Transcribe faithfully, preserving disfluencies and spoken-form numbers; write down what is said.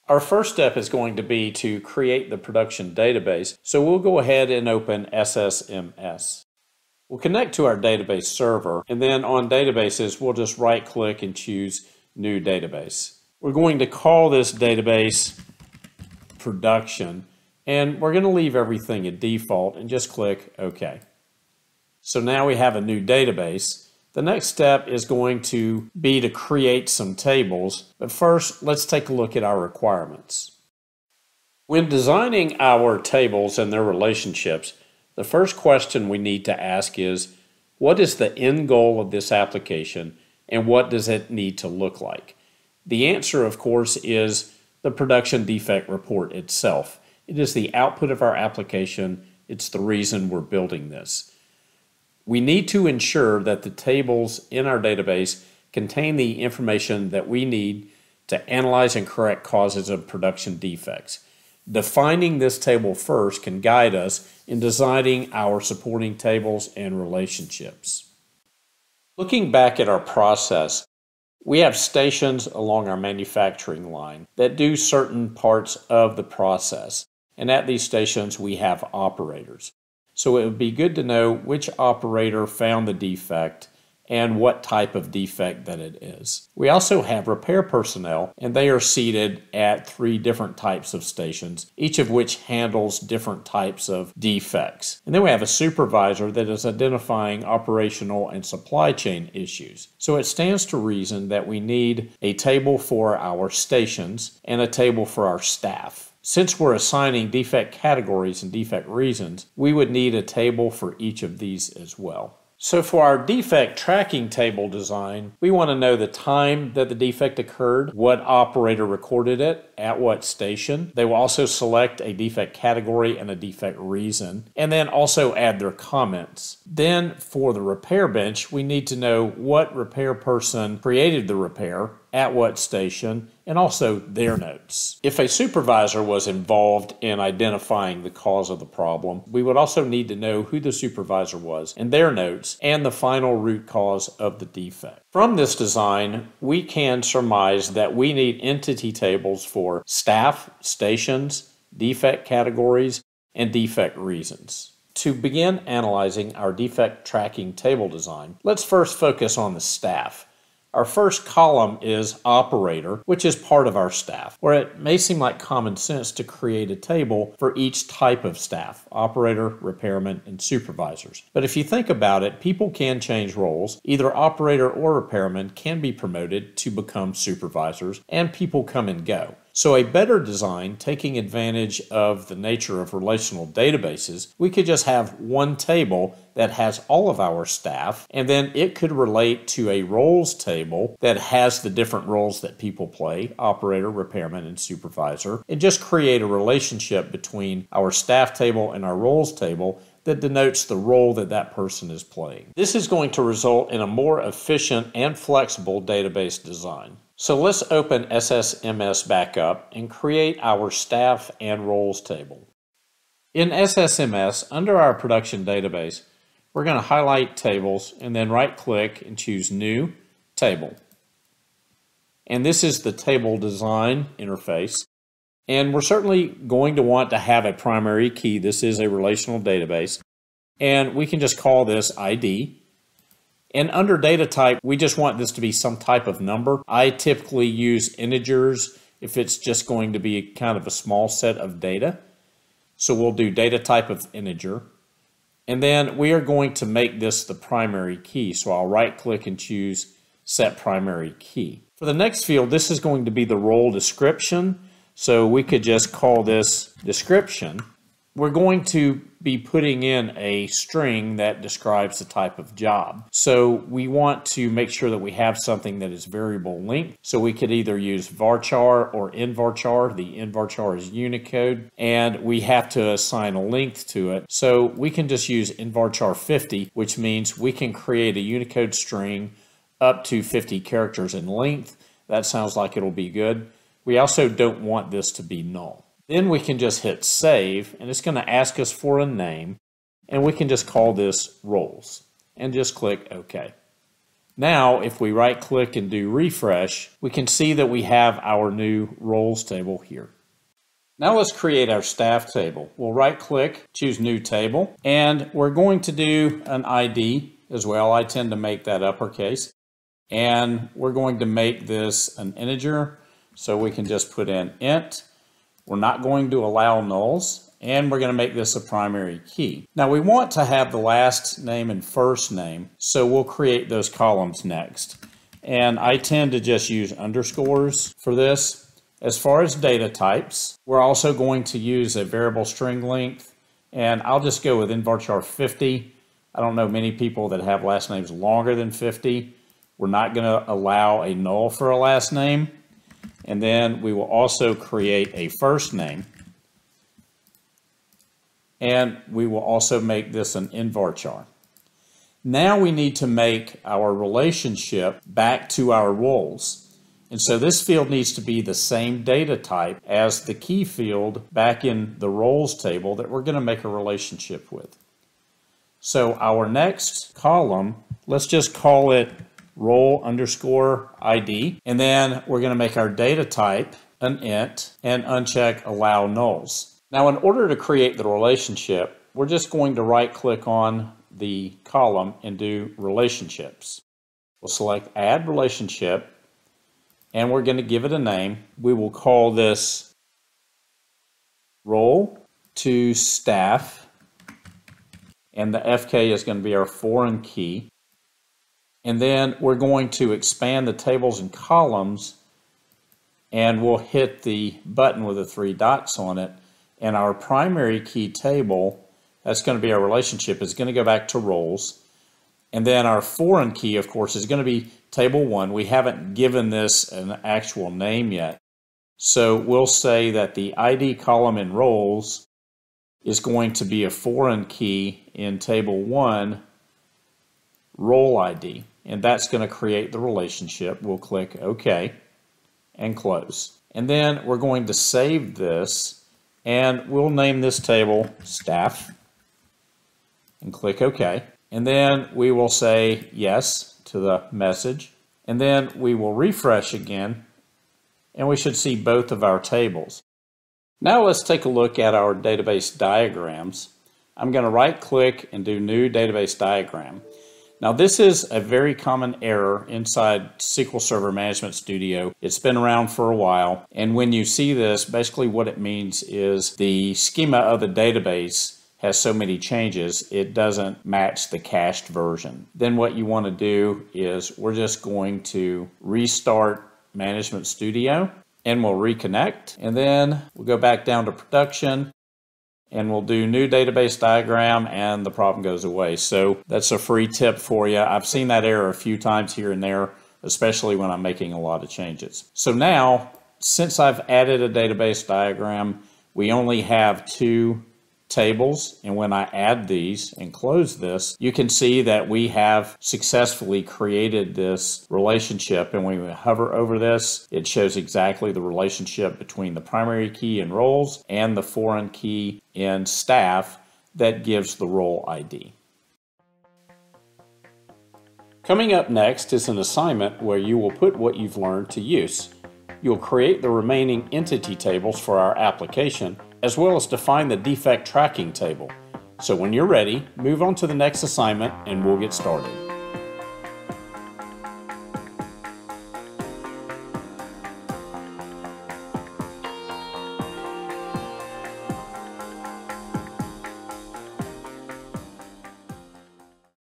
Our first step is going to be to create the production database, so we'll go ahead and open S S M S. We'll connect to our database server, and then on databases we'll just right click and choose New Database. We're going to call this database Production, and we're going to leave everything at default and just click OK. So now we have a new database. The next step is going to be to create some tables, but first let's take a look at our requirements. When designing our tables and their relationships, the first question we need to ask is, what is the end goal of this application and what does it need to look like? The answer, of course, is the production defect report itself. It is the output of our application. It's the reason we're building this. We need to ensure that the tables in our database contain the information that we need to analyze and correct causes of production defects. Defining this table first can guide us in designing our supporting tables and relationships. Looking back at our process, we have stations along our manufacturing line that do certain parts of the process, and at these stations we have operators. So it would be good to know which operator found the defect and what type of defect that it is. We also have repair personnel, and they are seated at three different types of stations, each of which handles different types of defects. And then we have a supervisor that is identifying operational and supply chain issues. So it stands to reason that we need a table for our stations and a table for our staff. Since we're assigning defect categories and defect reasons, we would need a table for each of these as well. So for our defect tracking table design, we want to know the time that the defect occurred, what operator recorded it, at what station. They will also select a defect category and a defect reason, and then also add their comments. Then for the repair bench, we need to know what repair person created the repair, at what station, and also their notes. If a supervisor was involved in identifying the cause of the problem, we would also need to know who the supervisor was and their notes and the final root cause of the defect. From this design, we can surmise that we need entity tables for staff, stations, defect categories, and defect reasons. To begin analyzing our defect tracking table design, let's first focus on the staff. Our first column is operator, which is part of our staff, where it may seem like common sense to create a table for each type of staff, operator, repairman, and supervisors. But if you think about it, people can change roles. Either operator or repairman can be promoted to become supervisors, and people come and go. So a better design, taking advantage of the nature of relational databases, we could just have one table that has all of our staff, and then it could relate to a roles table that has the different roles that people play, operator, repairman, and supervisor, and just create a relationship between our staff table and our roles table that denotes the role that that person is playing. This is going to result in a more efficient and flexible database design. So let's open S S M S back up and create our staff and roles table. In S S M S, under our production database, we're going to highlight tables and then right click and choose New Table. And this is the table design interface. And we're certainly going to want to have a primary key. This is a relational database. And we can just call this I D. And under data type, we just want this to be some type of number. I typically use integers if it's just going to be kind of a small set of data. So we'll do data type of integer. And then we are going to make this the primary key. So I'll right click and choose Set Primary Key. For the next field, this is going to be the role description. So we could just call this description. We're going to be putting in a string that describes the type of job. So we want to make sure that we have something that is variable length. So we could either use varchar or invarchar. The invarchar is Unicode, and we have to assign a length to it. So we can just use invarchar fifty, which means we can create a Unicode string up to fifty characters in length. That sounds like it'll be good. We also don't want this to be null. Then we can just hit save, and it's going to ask us for a name, and we can just call this roles and just click OK. Now, if we right click and do refresh, we can see that we have our new roles table here. Now let's create our staff table. We'll right click, choose new table, and we're going to do an I D as well. I tend to make that uppercase. And we're going to make this an integer, so we can just put in int. We're not going to allow nulls, and we're going to make this a primary key. Now we want to have the last name and first name, so we'll create those columns next. And I tend to just use underscores for this. As far as data types, we're also going to use a variable string length, and I'll just go with invarchar fifty. I don't know many people that have last names longer than fifty. We're not going to allow a null for a last name. And then we will also create a first name. And we will also make this an invarchar. Now we need to make our relationship back to our roles. And so this field needs to be the same data type as the key field back in the roles table that we're going to make a relationship with. So our next column, let's just call it role underscore I D, and then we're going to make our data type an int and uncheck allow nulls. Now in order to create the relationship, we're just going to right click on the column and do relationships. We'll select add relationship, and we're going to give it a name. We will call this role to staff, and the F K is going to be our foreign key. And then we're going to expand the tables and columns, and we'll hit the button with the three dots on it. And our primary key table, that's going to be our relationship, is going to go back to roles. And then our foreign key, of course, is going to be table one. We haven't given this an actual name yet. So we'll say that the I D column in roles is going to be a foreign key in table one, role I D. And that's going to create the relationship. We'll click OK and close. And then we're going to save this, and we'll name this table staff and click OK. And then we will say yes to the message. And then we will refresh again, and we should see both of our tables. Now let's take a look at our database diagrams. I'm going to right click and do new database diagram. Now this is a very common error inside S Q L Server Management Studio. It's been around for a while, and when you see this, basically what it means is the schema of the database has so many changes it doesn't match the cached version. Then what you want to do is we're just going to restart Management Studio, and we'll reconnect, and then we'll go back down to production, and we'll do new database diagram, and the problem goes away. So that's a free tip for you. I've seen that error a few times here and there, especially when I'm making a lot of changes. So now, since I've added a database diagram, we only have two tables, and when I add these and close this, you can see that we have successfully created this relationship. And when we hover over this, it shows exactly the relationship between the primary key in roles and the foreign key in staff that gives the role I D. Coming up next is an assignment where you will put what you've learned to use. You'll create the remaining entity tables for our application, as well as define the defect tracking table. So when you're ready, move on to the next assignment and we'll get started.